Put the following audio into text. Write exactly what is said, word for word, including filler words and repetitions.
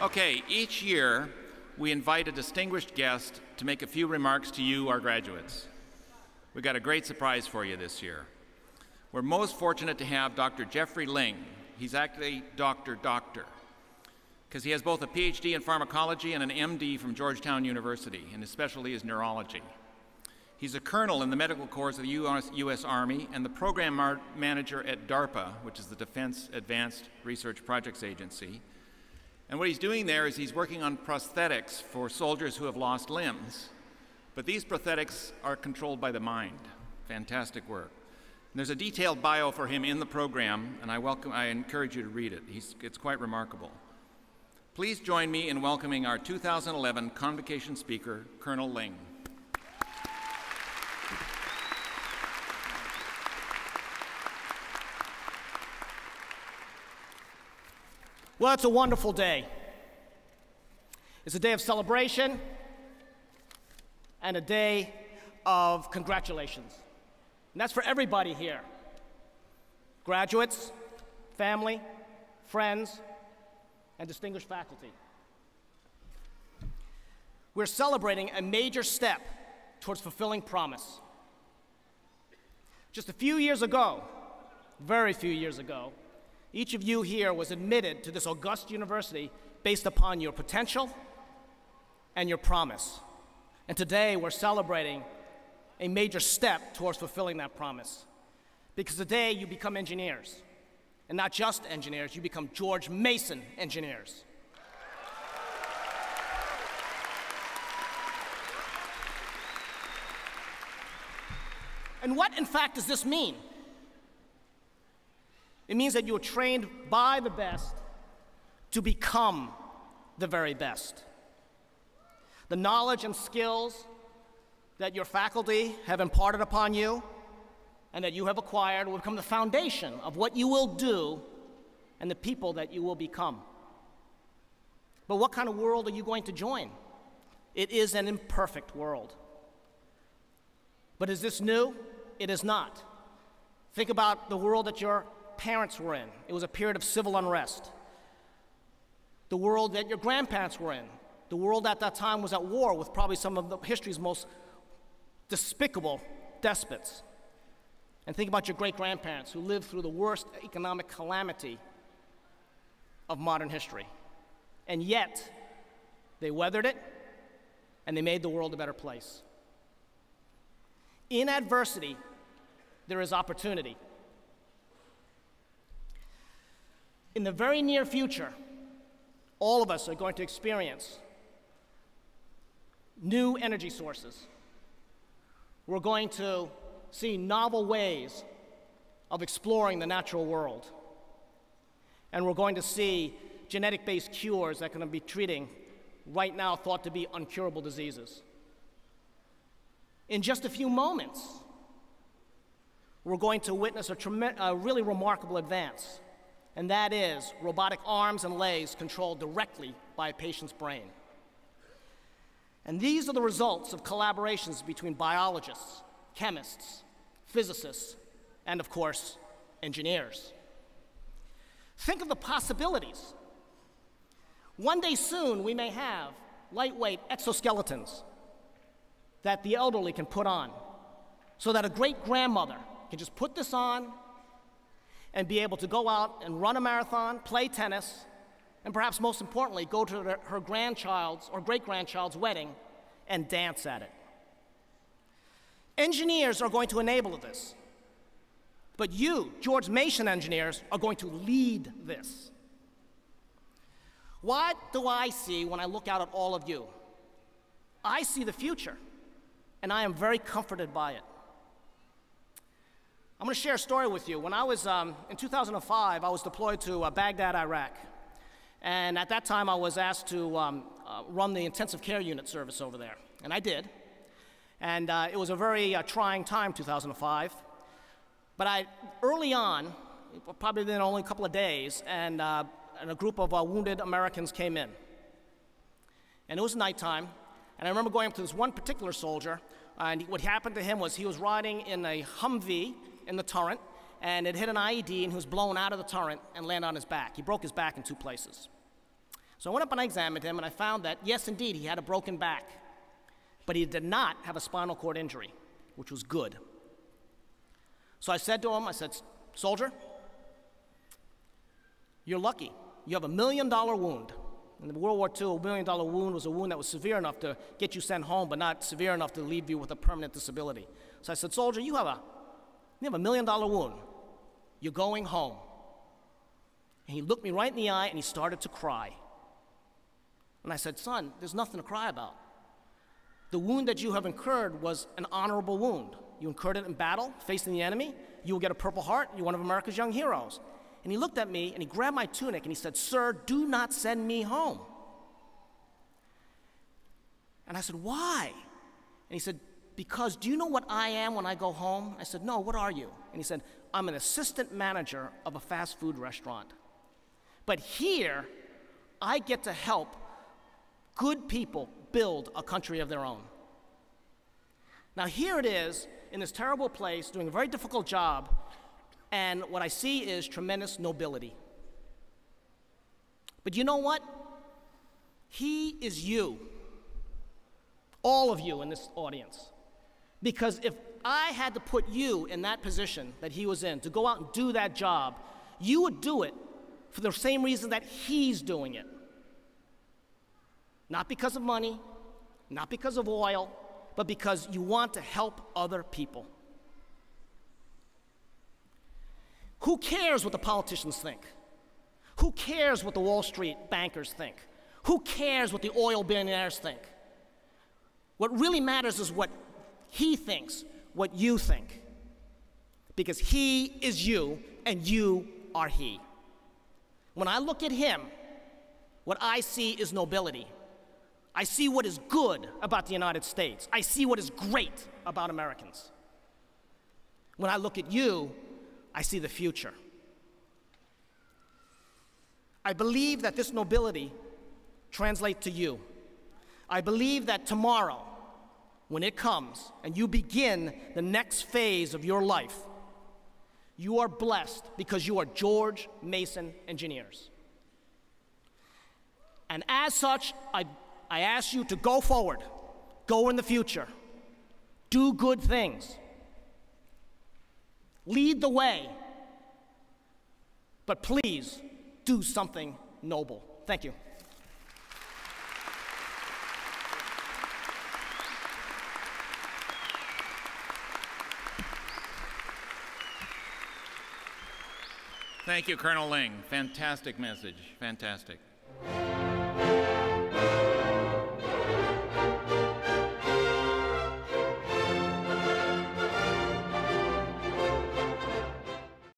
Okay, each year we invite a distinguished guest to make a few remarks to you, our graduates. We've got a great surprise for you this year. We're most fortunate to have Doctor Jeffrey Ling. He's actually Doctor Doctor, because he has both a P H D in pharmacology and an M D from Georgetown University, and his specialty is neurology. He's a colonel in the medical corps of the U S Army and the program manager at DARPA, which is the Defense Advanced Research Projects Agency. And what he's doing there is he's working on prosthetics for soldiers who have lost limbs. But these prosthetics are controlled by the mind. Fantastic work. And there's a detailed bio for him in the program, and I, welcome, I encourage you to read it. He's, it's quite remarkable. Please join me in welcoming our two thousand eleven convocation speaker, Colonel Ling. Well, it's a wonderful day. It's a day of celebration and a day of congratulations. And that's for everybody here. Graduates, family, friends, and distinguished faculty. We're celebrating a major step towards fulfilling promise. Just a few years ago, very few years ago, each of you here was admitted to this august university based upon your potential and your promise. And today we're celebrating a major step towards fulfilling that promise. Because today you become engineers. And not just engineers, you become George Mason engineers. And what, in fact, does this mean? It means that you were trained by the best to become the very best. The knowledge and skills that your faculty have imparted upon you and that you have acquired will become the foundation of what you will do and the people that you will become. But what kind of world are you going to join? It is an imperfect world. But is this new? It is not. Think about the world that your parents were in. It was a period of civil unrest. The world that your grandparents were in. The world at that time was at war with probably some of the history's most despicable despots. And think about your great-grandparents who lived through the worst economic calamity of modern history. And yet, they weathered it, and they made the world a better place. In adversity, there is opportunity. In the very near future, all of us are going to experience new energy sources. We're going to see novel ways of exploring the natural world. And we're going to see genetic-based cures that are going to be treating right now thought to be incurable diseases. In just a few moments, we're going to witness a, a really remarkable advance. And that is robotic arms and legs controlled directly by a patient's brain. And these are the results of collaborations between biologists, chemists, physicists, and of course, engineers. Think of the possibilities. One day soon, we may have lightweight exoskeletons that the elderly can put on, so that a great-grandmother can just put this on and be able to go out and run a marathon, play tennis, and perhaps most importantly, go to her grandchild's or great-grandchild's wedding and dance at it. Engineers are going to enable this. But you, George Mason engineers, are going to lead this. What do I see when I look out at all of you? I see the future, and I am very comforted by it. I'm going to share a story with you. When I was, um, in two thousand five, I was deployed to uh, Baghdad, Iraq. And at that time, I was asked to um, uh, run the intensive care unit service over there. And I did. And uh, it was a very uh, trying time, two thousand five. But I, early on, probably within only a couple of days, and, uh, and a group of uh, wounded Americans came in. And it was nighttime. And I remember going up to this one particular soldier. And what happened to him was he was riding in a Humvee in the turret, and it hit an I E D, and he was blown out of the turret and landed on his back. He broke his back in two places. So I went up and I examined him, and I found that, yes, indeed, he had a broken back, but he did not have a spinal cord injury, which was good. So I said to him, I said, "Soldier, you're lucky. You have a million-dollar wound." In World War Two, a million-dollar wound was a wound that was severe enough to get you sent home, but not severe enough to leave you with a permanent disability. So I said, "Soldier, you have a, you have a million-dollar wound. You're going home." And he looked me right in the eye, and he started to cry. And I said, "Son, there's nothing to cry about. The wound that you have incurred was an honorable wound. You incurred it in battle, facing the enemy. You will get a Purple Heart. You're one of America's young heroes." And he looked at me, and he grabbed my tunic, and he said, "Sir, do not send me home." And I said, "Why?" And he said, "Because do you know what I am when I go home?" I said, "No, what are you?" And he said, "I'm an assistant manager of a fast food restaurant. But here, I get to help good people build a country of their own." Now here it is, in this terrible place, doing a very difficult job, and what I see is tremendous nobility. But you know what? He is you, all of you in this audience. Because if I had to put you in that position that he was in, to go out and do that job, you would do it for the same reason that he's doing it. Not because of money, not because of oil, but because you want to help other people. Who cares what the politicians think? Who cares what the Wall Street bankers think? Who cares what the oil billionaires think? What really matters is what he thinks, what you think. Because he is you, and you are he. When I look at him, what I see is nobility. I see what is good about the United States. I see what is great about Americans. When I look at you, I see the future. I believe that this nobility translates to you. I believe that tomorrow, when it comes and you begin the next phase of your life, you are blessed because you are George Mason engineers. And as such, I, I ask you to go forward, go in the future, do good things, lead the way, but please do something noble. Thank you. Thank you, Colonel Ling. Fantastic message. Fantastic.